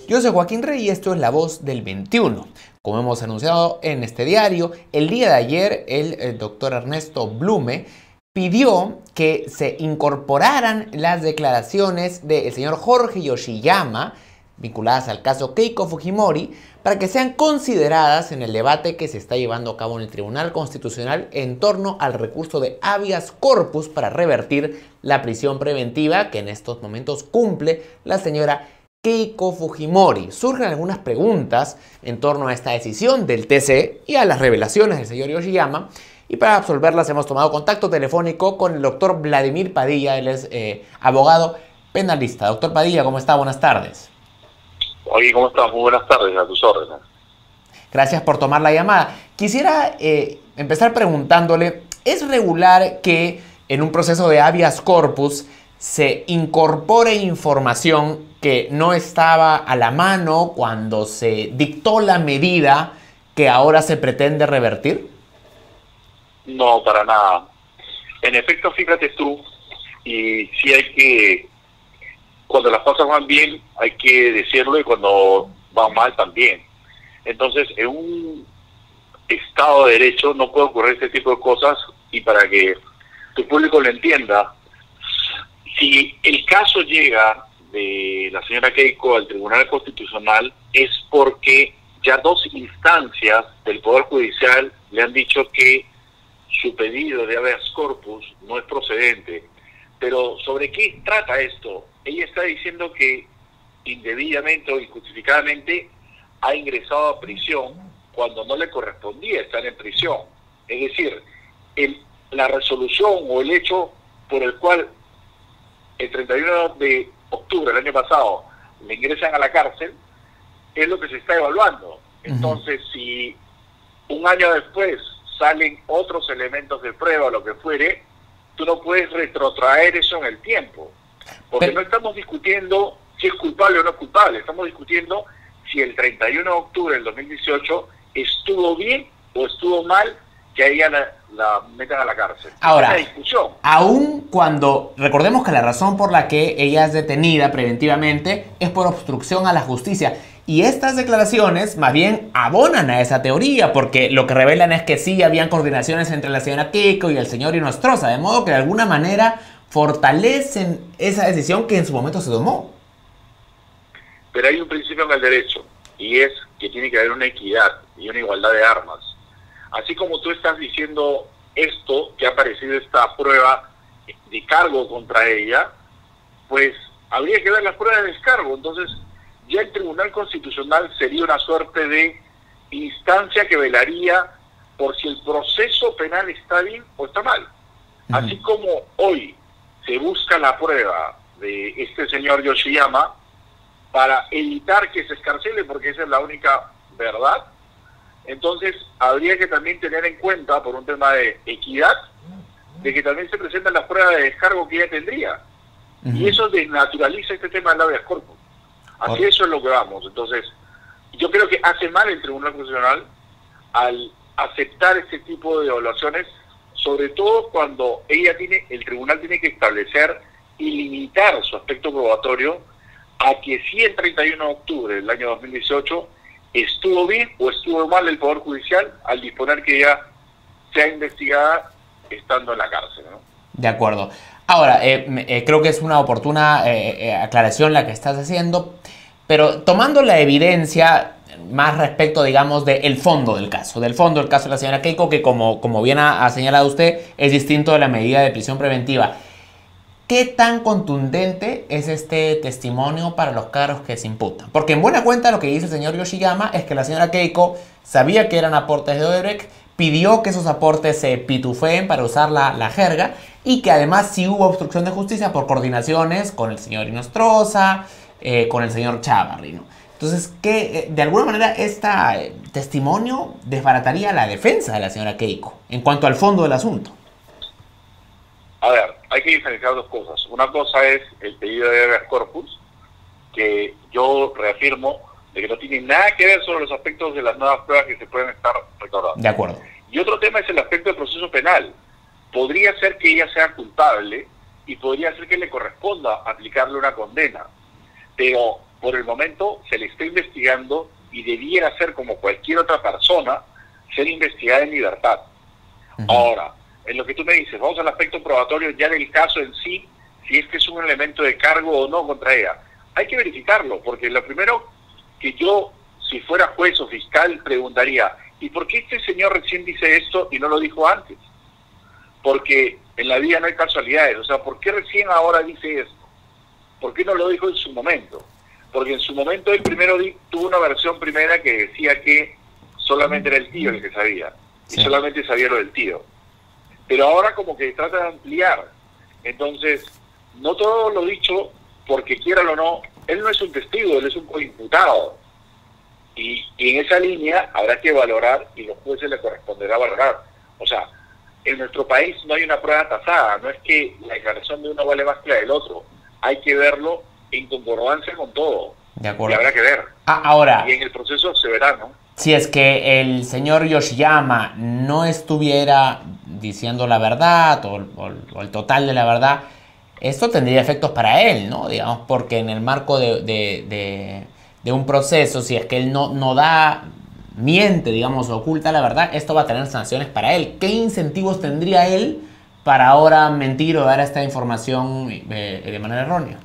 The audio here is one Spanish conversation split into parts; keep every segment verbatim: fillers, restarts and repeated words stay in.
Yo soy Joaquín Rey y esto es La Voz del veintiuno. Como hemos anunciado en este diario, el día de ayer el, el doctor Ernesto Blume pidió que se incorporaran las declaraciones del señor Jorge Yoshiyama vinculadas al caso Keiko Fujimori para que sean consideradas en el debate que se está llevando a cabo en el Tribunal Constitucional en torno al recurso de habeas corpus para revertir la prisión preventiva que en estos momentos cumple la señora Keiko Fujimori. Surgen algunas preguntas en torno a esta decisión del T C y a las revelaciones del señor Yoshiyama, y para absolverlas hemos tomado contacto telefónico con el doctor Vladimir Padilla. Él es eh, abogado penalista. Doctor Padilla, ¿cómo está? Buenas tardes. Oye, ¿cómo estás? Muy buenas tardes, a tus órdenes. Gracias por tomar la llamada. Quisiera eh, empezar preguntándole, ¿es regular que en un proceso de habeas corpus se incorpore información que no estaba a la mano cuando se dictó la medida que ahora se pretende revertir? No, para nada. En efecto, fíjate tú, y sí hay que, cuando las cosas van bien, hay que decirlo, y cuando van mal también. Entonces, en un Estado de Derecho no puede ocurrir este tipo de cosas, y para que tu público lo entienda, si el caso llega de la señora Keiko al Tribunal Constitucional es porque ya dos instancias del Poder Judicial le han dicho que su pedido de habeas corpus no es procedente. Pero ¿sobre qué trata esto? Ella está diciendo que indebidamente o injustificadamente ha ingresado a prisión cuando no le correspondía estar en prisión. Es decir, el, la resolución o el hecho por el cual el treinta y uno de octubre del año pasado le ingresan a la cárcel es lo que se está evaluando. Entonces, uh-huh. si un año después salen otros elementos de prueba o lo que fuere, tú no puedes retrotraer eso en el tiempo, porque Pero... no estamos discutiendo si es culpable o no es culpable, estamos discutiendo si el treinta y uno de octubre del dos mil dieciocho estuvo bien o estuvo mal que a ella la, la metan a la cárcel. Ahora, es una discusión. Aún cuando, recordemos que la razón por la que ella es detenida preventivamente es por obstrucción a la justicia, y estas declaraciones más bien abonan a esa teoría, porque lo que revelan es que sí habían coordinaciones entre la señora Keiko y el señor Inostroza, de modo que de alguna manera fortalecen esa decisión que en su momento se tomó. Pero hay un principio en el derecho, y es que tiene que haber una equidad y una igualdad de armas. Así como tú estás diciendo esto, que ha aparecido esta prueba de cargo contra ella, pues habría que ver las pruebas de descargo. Entonces, ya el Tribunal Constitucional sería una suerte de instancia que velaría por si el proceso penal está bien o está mal. Uh-huh. Así como hoy se busca la prueba de este señor Yoshiyama para evitar que se escarcele, porque esa es la única verdad, entonces habría que también tener en cuenta, por un tema de equidad, de que también se presentan las pruebas de descargo que ella tendría. Uh-huh. Y eso desnaturaliza este tema del habeas corpus. Así eso es lo que vamos. Entonces, yo creo que hace mal el Tribunal Constitucional al aceptar este tipo de evaluaciones, sobre todo cuando ella tiene, el tribunal tiene que establecer y limitar su aspecto probatorio a que si el treinta y uno de octubre del año dos mil dieciocho estuvo bien o estuvo mal el Poder Judicial al disponer que ella sea investigada estando en la cárcel, ¿no? De acuerdo. Ahora, eh, eh, creo que es una oportuna eh, eh, aclaración la que estás haciendo, pero tomando la evidencia más respecto, digamos, del fondo del caso, del fondo del caso de la señora Keiko, que como, como bien ha, ha señalado usted, es distinto de la medida de prisión preventiva. ¿Qué tan contundente es este testimonio para los cargos que se imputan? Porque en buena cuenta lo que dice el señor Yoshiyama es que la señora Keiko sabía que eran aportes de Odebrecht, pidió que esos aportes se pitufeen, para usar la, la jerga, y que además sí hubo obstrucción de justicia por coordinaciones con el señor Inostroza, eh, con el señor Chávarri, ¿no? Entonces, que de alguna manera este eh, testimonio desbarataría la defensa de la señora Keiko en cuanto al fondo del asunto. A ver, hay que diferenciar dos cosas. Una cosa es el pedido de habeas corpus, que yo reafirmo de que no tiene nada que ver sobre los aspectos de las nuevas pruebas que se pueden estar recordando. De acuerdo. Y otro tema es el aspecto del proceso penal. Podría ser que ella sea culpable y podría ser que le corresponda aplicarle una condena. Pero por el momento se le está investigando y debiera ser como cualquier otra persona, ser investigada en libertad. Uh-huh. Ahora, en lo que tú me dices, vamos al aspecto probatorio ya del caso en sí, si este es un elemento de cargo o no contra ella. Hay que verificarlo, porque lo primero que yo, si fuera juez o fiscal, preguntaría, ¿y por qué este señor recién dice esto y no lo dijo antes? Porque en la vida no hay casualidades, o sea, ¿por qué recién ahora dice esto? ¿Por qué no lo dijo en su momento? Porque en su momento él primero di, tuvo una versión primera que decía que solamente era el tío el que sabía, sí. y solamente sabía lo del tío. Pero ahora como que trata de ampliar. Entonces, no todo lo dicho, porque quiera o no, él no es un testigo, él es un coimputado. Y, y en esa línea habrá que valorar, y los jueces le corresponderá valorar. O sea, en nuestro país no hay una prueba tasada, no es que la declaración de uno vale más que la del otro. Hay que verlo en concordancia con todo. De acuerdo. Y habrá que ver. Ah, ahora, y en el proceso se verá, ¿no? Si es que el señor Yoshiyama no estuviera diciendo la verdad o, o, o el total de la verdad, esto tendría efectos para él, ¿no? Digamos, porque en el marco de, de, de, de un proceso, si es que él no, no da, miente, digamos, oculta la verdad, esto va a tener sanciones para él. ¿Qué incentivos tendría él para ahora mentir o dar esta información de, de manera errónea?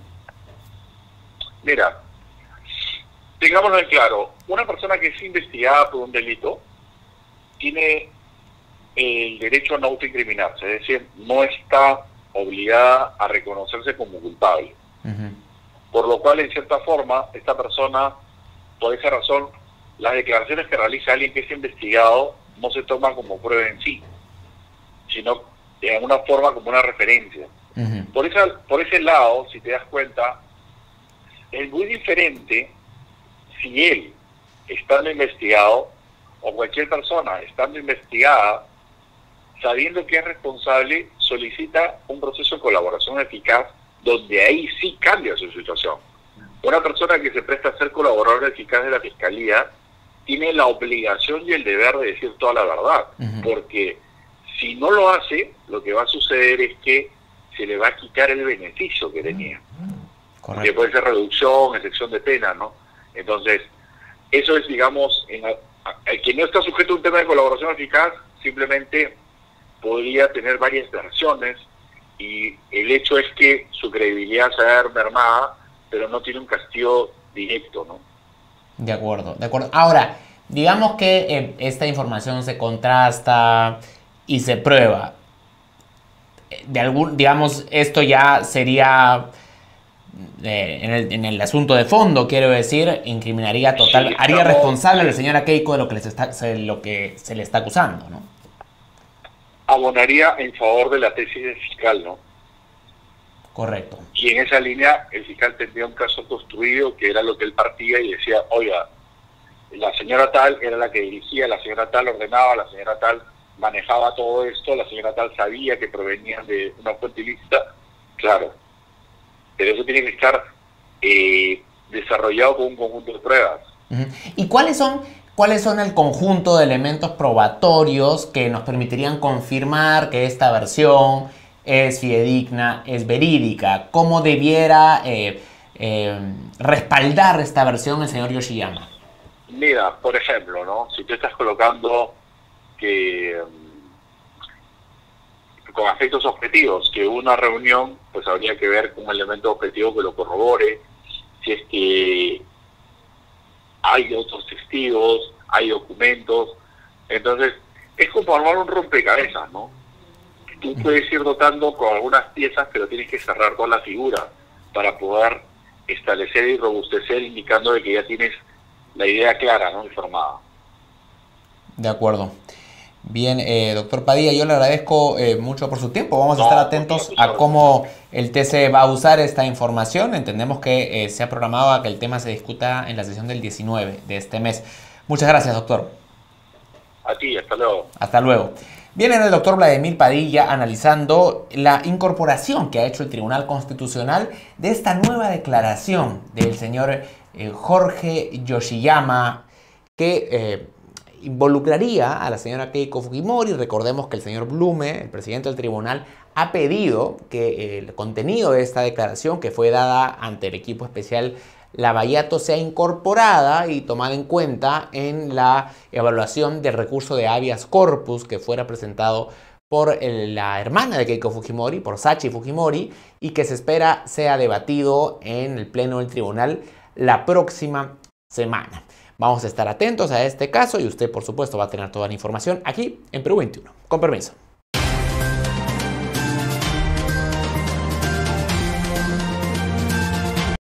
Mira, tengámoslo en claro, una persona que es investigada por un delito tiene el derecho a no autoincriminarse, es decir, no está obligada a reconocerse como culpable. Uh-huh. Por lo cual, en cierta forma, esta persona, por esa razón, las declaraciones que realiza alguien que es investigado no se toman como prueba en sí, sino de alguna forma como una referencia. Uh-huh. Por esa, por ese lado, si te das cuenta, es muy diferente si él, estando investigado, o cualquier persona estando investigada, sabiendo que es responsable, solicita un proceso de colaboración eficaz, donde ahí sí cambia su situación. Una persona que se presta a ser colaborador eficaz de la Fiscalía tiene la obligación y el deber de decir toda la verdad, uh-huh. porque si no lo hace, lo que va a suceder es que se le va a quitar el beneficio que tenía. Correcto. Que puede ser reducción, excepción de pena, ¿no? Entonces, eso es, digamos, en el que no está sujeto a un tema de colaboración eficaz, simplemente podría tener varias versiones, y el hecho es que su credibilidad se va a ver mermada, pero no tiene un castigo directo, ¿no? De acuerdo, de acuerdo. Ahora, digamos que eh, esta información se contrasta y se prueba. De algún, digamos, esto ya sería... Eh, en, el, en el asunto de fondo, quiero decir, incriminaría total, sí, haría estamos, responsable a la señora Keiko de lo que, les está, se, lo que se le está acusando, ¿no? Abonaría en favor de la tesis del fiscal, ¿no? Correcto. Y en esa línea, el fiscal tendría un caso construido, que era lo que él partía y decía, oiga, la señora tal era la que dirigía, la señora tal ordenaba, la señora tal manejaba todo esto, la señora tal sabía que provenían de una fuente ilícita, claro. Pero eso tiene que estar eh, desarrollado con un conjunto de pruebas. Uh-huh. ¿Y cuáles son, cuáles son el conjunto de elementos probatorios que nos permitirían confirmar que esta versión es fidedigna, es verídica? ¿Cómo debiera eh, eh, respaldar esta versión el señor Yoshiyama? Mira, por ejemplo, ¿no? Si tú estás colocando que... con aspectos objetivos, que una reunión, pues habría que ver con un elemento objetivo que lo corrobore, si es que hay otros testigos, hay documentos. Entonces, es como armar un rompecabezas, ¿no? Tú puedes ir dotando con algunas piezas, pero tienes que cerrar toda la figura para poder establecer y robustecer, indicando de que ya tienes la idea clara, ¿no? Informada. De acuerdo. Bien, eh, doctor Padilla, yo le agradezco eh, mucho por su tiempo. Vamos a no, estar atentos a cómo el T C va a usar esta información. Entendemos que eh, se ha programado a que el tema se discuta en la sesión del diecinueve de este mes. Muchas gracias, doctor. A ti, hasta luego. Hasta luego. Bien, era el doctor Vladimir Padilla analizando la incorporación que ha hecho el Tribunal Constitucional de esta nueva declaración del señor eh, Jorge Yoshiyama, que... Eh, involucraría a la señora Keiko Fujimori. Recordemos que el señor Blume, el presidente del tribunal, ha pedido que el contenido de esta declaración, que fue dada ante el equipo especial Lavallato sea incorporada y tomada en cuenta en la evaluación del recurso de habeas corpus que fuera presentado por el, la hermana de Keiko Fujimori, por Sachi Fujimori, y que se espera sea debatido en el pleno del tribunal la próxima semana. Vamos a estar atentos a este caso y usted, por supuesto, va a tener toda la información aquí en Perú veintiuno. Con permiso.